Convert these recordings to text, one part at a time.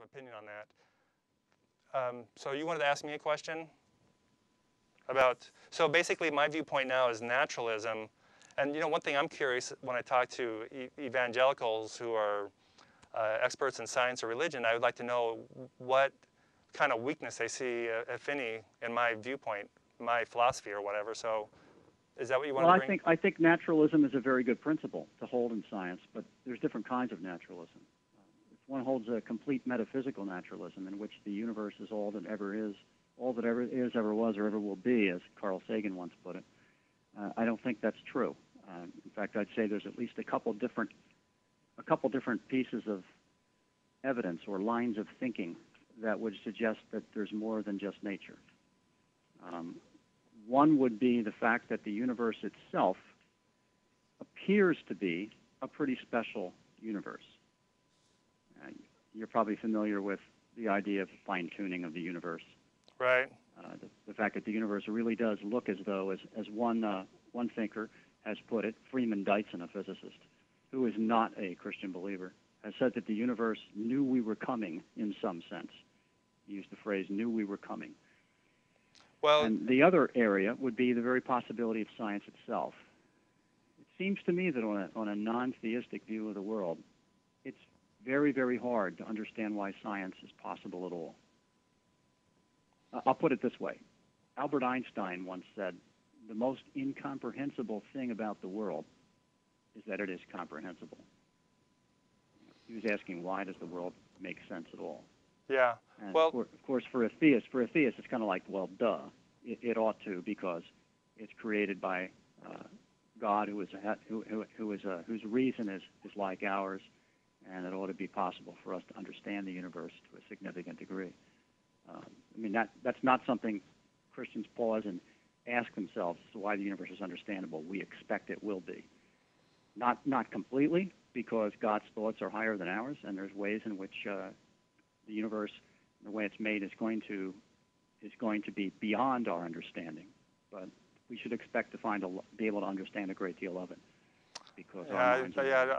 opinion on that. So you wanted to ask me a question about, so basically my viewpoint now is naturalism. And one thing I'm curious when I talk to evangelicals who are experts in science or religion, I would like to know what kind of weakness they see, if any, in my viewpoint, my philosophy or whatever. So is that what you want to bring? I think naturalism is a very good principle to hold in science, but there's different kinds of naturalism. If one holds a complete metaphysical naturalism in which the universe is all that ever is, ever was, or ever will be, as Carl Sagan once put it, I don't think that's true. In fact, I'd say there's at least a couple different pieces of evidence or lines of thinking that would suggest that there's more than just nature. One would be the fact that the universe itself appears to be a pretty special universe. You're probably familiar with the idea of fine-tuning of the universe. Right. The fact that the universe really does look as though, as one thinker has put it, Freeman Dyson, a physicist, who is not a Christian believer, has said that the universe knew we were coming in some sense. He used the phrase, knew we were coming. Well, and the other area would be the very possibility of science itself. It seems to me that on a non-theistic view of the world, it's very, very hard to understand why science is possible at all. I'll put it this way. Albert Einstein once said, the most incomprehensible thing about the world is that it is comprehensible. He was asking, why does the world make sense at all? Yeah. And well, of course, for a theist, it's kind of like, well, duh. It ought to, because it's created by God, whose reason is like ours, and it ought to be possible for us to understand the universe to a significant degree. That's not something Christians pause and ask themselves as to why the universe is understandable. We expect it will be. Not completely, because God's thoughts are higher than ours, and there's ways in which the universe, the way it's made, is going to be beyond our understanding. But we should expect to be able to understand a great deal of it, because our minds are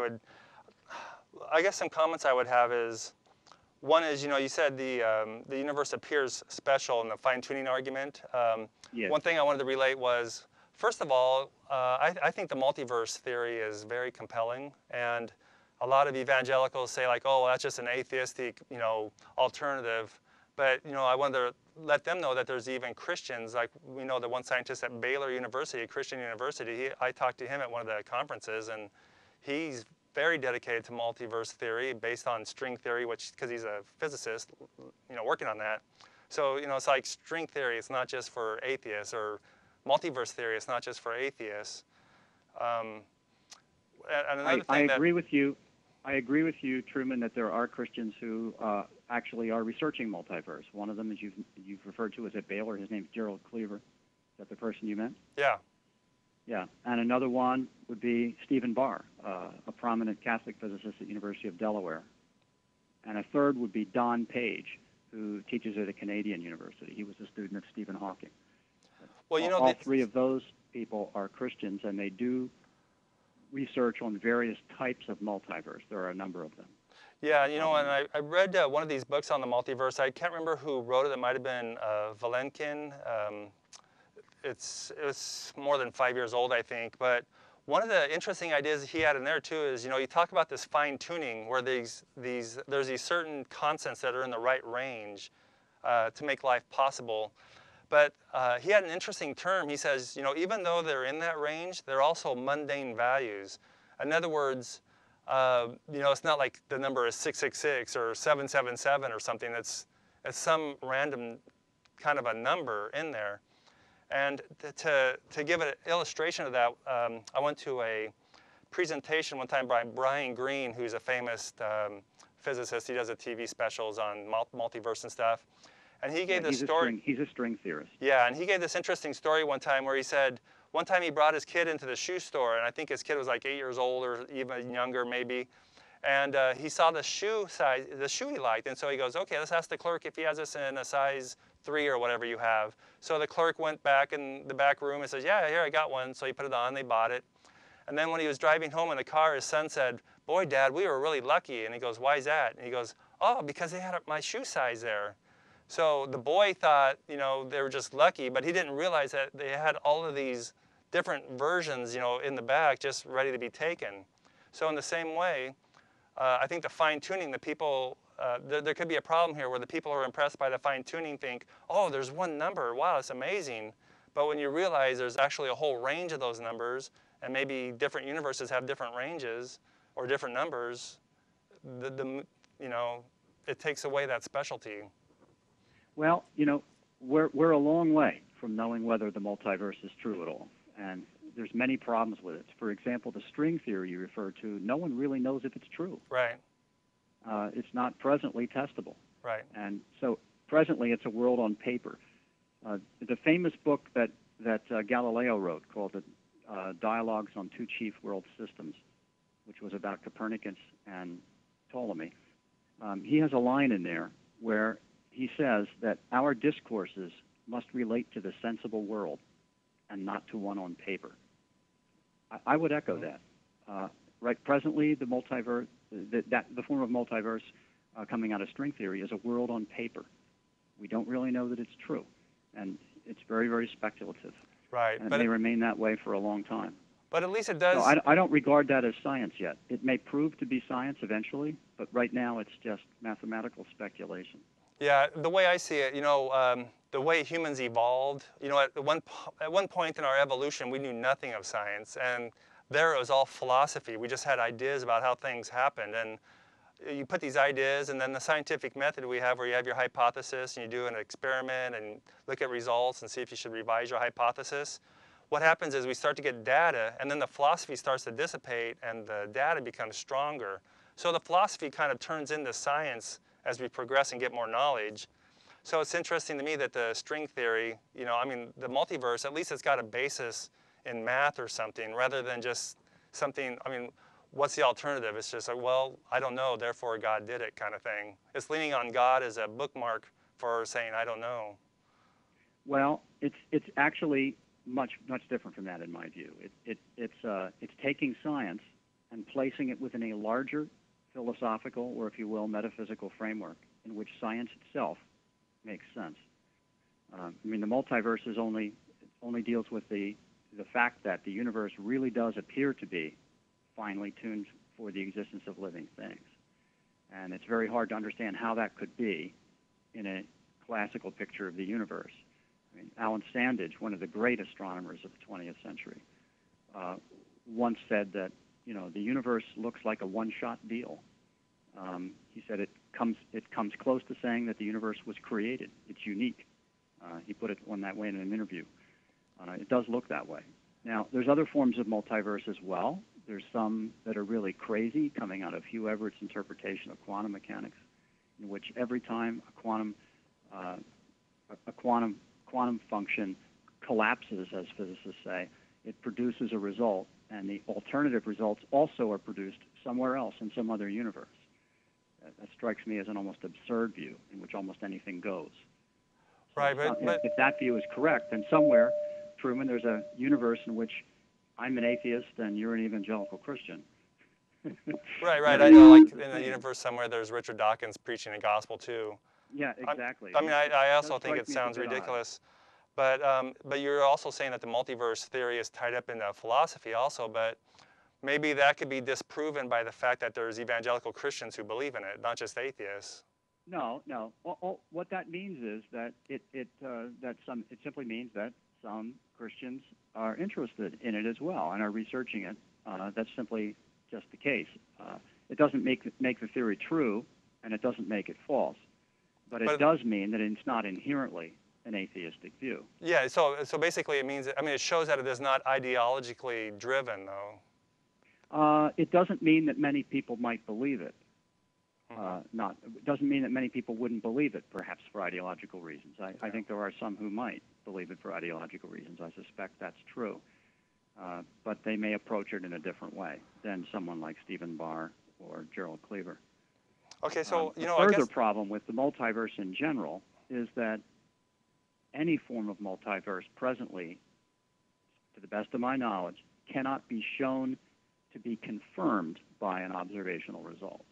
I guess some comments I would have is, one is, you said the universe appears special in the fine-tuning argument. Yes. One thing I wanted to relate was, first of all, I think the multiverse theory is very compelling, and a lot of evangelicals say, like, oh, that's just an atheistic, alternative. But, I wanted to let them know that there's even Christians, like we know the one scientist at Baylor University, Christian University, I talked to him at one of the conferences, and he's very dedicated to multiverse theory based on string theory, because he's a physicist, working on that. So, it's like string theory, it's not just for atheists, or multiverse theory, it's not just for atheists. And another thing I agree with you, Truman, that there are Christians who actually are researching multiverse. One of them, as you've referred to, is at Baylor. His name's Gerald Cleaver. Is that the person you meant? Yeah. Yeah, and another one would be Stephen Barr, a prominent Catholic physicist at the University of Delaware. And a third would be Don Page, who teaches at a Canadian university. He was a student of Stephen Hawking. Well, all three of those people are Christians, and they do research on various types of multiverse. There are a number of them. Yeah, and I read one of these books on the multiverse. I can't remember who wrote it. It might have been Valenkin. It's more than 5 years old, I think. But one of the interesting ideas he had in there too is, you talk about this fine-tuning, where there's these certain constants that are in the right range to make life possible. But he had an interesting term. He says, even though they're in that range, they're also mundane values. In other words, it's not like the number is 666 or 777 or something. It's some random kind of a number in there. And to give an illustration of that, I went to a presentation one time by Brian Greene, who's a famous physicist. He does the TV specials on multiverse and stuff. And he gave this story. He's a string theorist. Yeah, and he gave this interesting story one time where he said, one time he brought his kid into the shoe store, and I think his kid was like 8 years old or even younger maybe. And he saw the shoe size, the shoe he liked, and so he goes, okay, let's ask the clerk if he has this in a size 3 or whatever you have. So the clerk went back in the back room and says, yeah, here, I got one. So he put it on, they bought it. And then when he was driving home in the car, his son said, boy, Dad, we were really lucky. And he goes, why is that? And he goes, Oh, because they had my shoe size there. So the boy thought, you know, they were just lucky, but he didn't realize that they had all of these different versions, you know, in the back just ready to be taken. So in the same way, I think the fine-tuning, the people, there could be a problem here where the people who are impressed by the fine-tuning think, oh, there's one number, wow, it's amazing. But when you realize there's actually a whole range of those numbers, and maybe different universes have different ranges or different numbers, you know, it takes away that specialty. Well, you know, we're a long way from knowing whether the multiverse is true at all, and there's many problems with it. For example, the string theory you referred to, no one really knows if it's true. Right. It's not presently testable. Right. And so presently it's a world on paper. The famous book that Galileo wrote called the Dialogues on Two Chief World Systems, which was about Copernicus and Ptolemy, he has a line in there where he says that our discourses must relate to the sensible world and not to one on paper. I would echo that. Right, presently, the multiverse, the form of multiverse coming out of string theory is a world on paper. We don't really know that it's true, and it's very, very speculative. Right. And it may remain that way for a long time. But at least it does. So I don't regard that as science yet. It may prove to be science eventually, but right now it's just mathematical speculation. Yeah, the way I see it, you know, the way humans evolved, you know, at one point in our evolution, we knew nothing of science, and there it was all philosophy. We just had ideas about how things happened, and you put these ideas, and then the scientific method we have where you have your hypothesis, and you do an experiment and look at results and see if you should revise your hypothesis. What happens is we start to get data, and then the philosophy starts to dissipate, and the data becomes stronger. So the philosophy kind of turns into science as we progress and get more knowledge. So it's interesting to me that the string theory, you know, I mean, the multiverse, at least it's got a basis in math or something, rather than just something, I mean, what's the alternative? It's just like, well, I don't know, therefore God did it kind of thing. It's leaning on God as a bookmark for saying, I don't know. Well, it's actually much different from that in my view. It's taking science and placing it within a larger philosophical, or if you will, metaphysical framework in which science itself makes sense. I mean, the multiverse only deals with the fact that the universe really does appear to be finely tuned for the existence of living things. And it's very hard to understand how that could be in a classical picture of the universe. I mean, Alan Sandage, one of the great astronomers of the 20th century, once said that, you know, the universe looks like a one-shot deal. He said it comes close to saying that the universe was created. It's unique. He put it that way in an interview. It does look that way. Now, there's other forms of multiverse as well. There's some that are really crazy, coming out of Hugh Everett's interpretation of quantum mechanics, in which every time a quantum function collapses, as physicists say, it produces a result, and the alternative results also are produced somewhere else in some other universe. That strikes me as an almost absurd view in which almost anything goes. So right, but if that view is correct, then somewhere, Truman, there's a universe in which I'm an atheist and you're an evangelical Christian. right. I know, like in the universe somewhere, there's Richard Dawkins preaching the gospel too. Yeah, exactly. I mean, I also think it sounds ridiculous. But you're also saying that the multiverse theory is tied up in philosophy also, but maybe that could be disproven by the fact that there's evangelical Christians who believe in it, not just atheists. No. What that means is that it simply means that some Christians are interested in it as well and are researching it. That's simply just the case. It doesn't make the theory true, and it doesn't make it false, but it does mean that it's not inherently an atheistic view. Yeah. So basically, it means, I mean, it shows that it is not ideologically driven, though. It doesn't mean that many people might believe it. It doesn't mean that many people wouldn't believe it, perhaps for ideological reasons. I think there are some who might believe it for ideological reasons. I suspect that's true. But they may approach it in a different way than someone like Stephen Barr or Gerald Cleaver. Okay, so, the further problem with the multiverse in general is that any form of multiverse presently, to the best of my knowledge, cannot be shown to be confirmed by an observational result.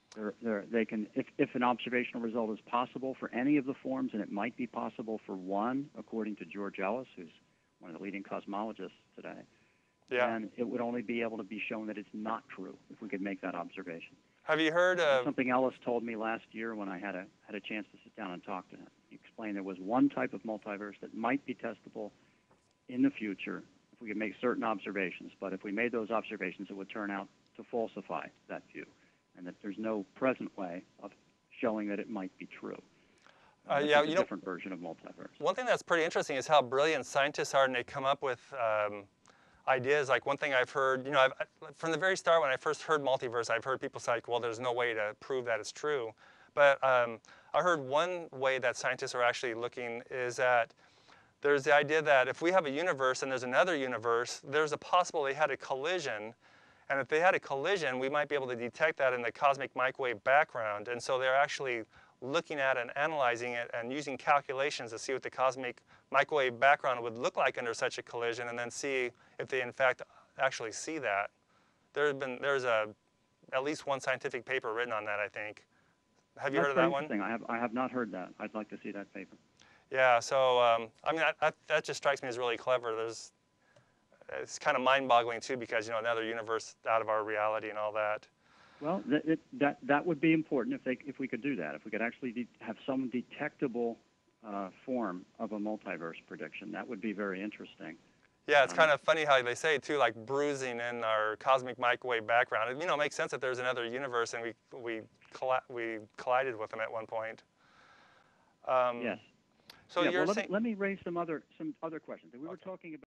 They can, if an observational result is possible for any of the forms, and it might be possible for one, according to George Ellis, who's one of the leading cosmologists today, then it would only be able to be shown that it's not true if we could make that observation. Have you heard of something Ellis told me last year when I had a chance to sit down and talk to him? He explained there was one type of multiverse that might be testable in the future if we could make certain observations, but if we made those observations, it would turn out to falsify that view, and that there's no present way of showing that it might be true. Yeah, a different version of multiverse. One thing that's pretty interesting is how brilliant scientists are, and they come up with ideas. Like one thing I've heard, from the very start when I first heard multiverse, I've heard people say, like, well, there's no way to prove that it's true. But I heard one way that scientists are actually looking is that there's the idea that if we have a universe and there's another universe, there's a possibility they had a collision. And if they had a collision, we might be able to detect that in the cosmic microwave background. And so they're actually looking at and analyzing it and using calculations to see what the cosmic microwave background would look like under such a collision, and then see if they in fact actually see that. There's at least one scientific paper written on that, I think. Have you heard of that one? I have not heard that. I'd like to see that paper. Yeah, so I mean that just strikes me as really clever. It's kind of mind-boggling too, because another universe out of our reality and all that. Well, that would be important if we could do that. If we could actually have some detectable form of a multiverse prediction, that would be very interesting. Yeah, it's kind of funny how they say too, like bruising in our cosmic microwave background. It makes sense that there's another universe, and we collided with them at one point. Yes. So yeah, you're well, saying. Let me raise some other questions. We were talking about.